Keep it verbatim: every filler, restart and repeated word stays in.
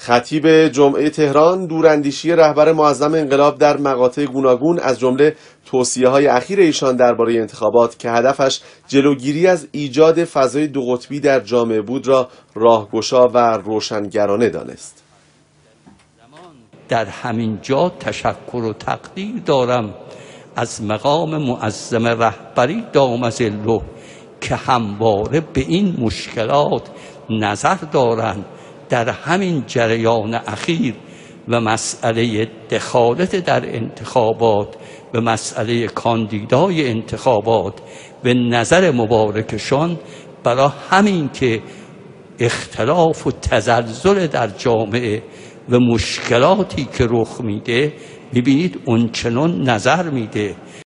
خطیب جمعه تهران دوراندیشی رهبر معظم انقلاب در مقاطع گوناگون از جمله توصیه‌های اخیر ایشان درباره انتخابات که هدفش جلوگیری از ایجاد فضای دو قطبی در جامعه بود را راهگشا و روشنگرانه دانست. در همین جا تشکر و تقدیر دارم از مقام معظم رهبری دام ظله که همواره به این مشکلات نظر دارند. در همین جریان اخیر و مسئله دخالت در انتخابات و مسئله کاندیدای انتخابات به نظر مبارکشان برای همین که اختلاف و تزلزل در جامعه و مشکلاتی که رخ میده، ببینید اونچنان نظر میده